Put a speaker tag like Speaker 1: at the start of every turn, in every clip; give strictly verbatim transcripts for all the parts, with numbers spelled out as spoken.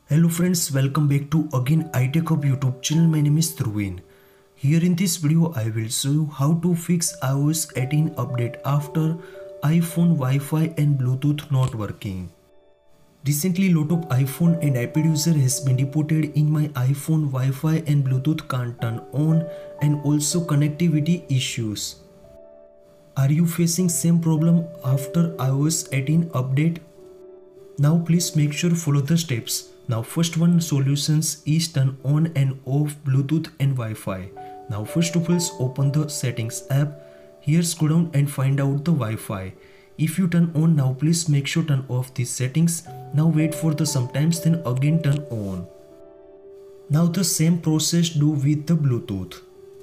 Speaker 1: Hello friends, welcome back to again iTechHub YouTube channel. My name is Dhruvin. Here in this video I will show you how to fix i O S eighteen update after iPhone Wi-Fi and Bluetooth not working. Recently lot of iPhone and iPad user has been reported in my iPhone Wi-Fi and Bluetooth can't turn on and also connectivity issues. Are you facing same problem after i O S eighteen update? Now please make sure follow the steps. Now first one solutions is turn on and off Bluetooth and Wi-Fi. Now first of all open the settings app. Here scroll down and find out the Wi-Fi. If you turn on now, please make sure turn off these settings. Now wait for the sometimes, then again turn on. Now the same process do with the Bluetooth.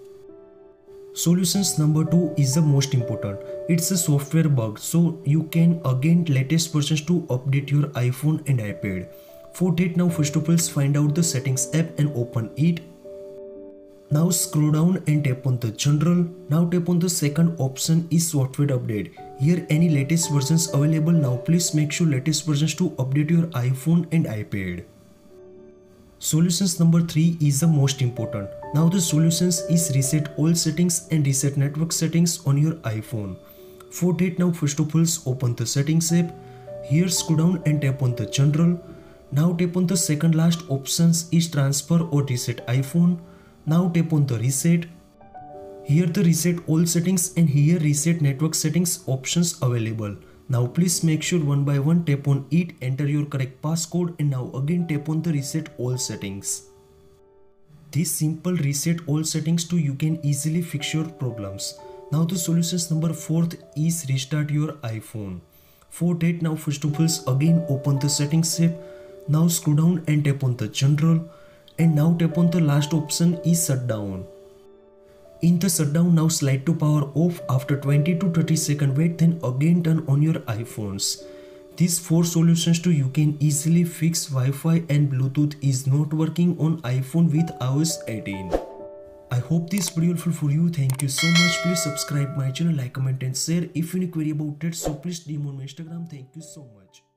Speaker 1: Solutions number two is the most important. It's a software bug, so you can again latest versions to update your iPhone and iPad. For that, now first of all find out the settings app and open it. Now scroll down and tap on the general. Now tap on the second option is software update. Here any latest versions available. Now please make sure latest versions to update your iPhone and iPad. Solutions number three is the most important. Now the solutions is reset all settings and reset network settings on your iPhone. For that, now first of all open the settings app. Here scroll down and tap on the general. Now tap on the second last options is transfer or reset iPhone. Now tap on the reset. Here the reset all settings and here reset network settings options available. Now please make sure one by one tap on it, enter your correct passcode and now again tap on the reset all settings. This simple reset all settings too you can easily fix your problems. Now the solutions number fourth is restart your iPhone. For that, now first of all again open the settings app. Now scroll down and tap on the general and now tap on the last option is shutdown. In the shutdown, now slide to power off. After twenty to thirty second wait, then again turn on your iPhones. These four solutions too you can easily fix Wi-Fi and Bluetooth is not working on iPhone with i O S eighteen. I hope this video helpful for you. Thank you so much. Please subscribe my channel, like, comment and share. If you have any query about it, so please D M on my Instagram. Thank you so much.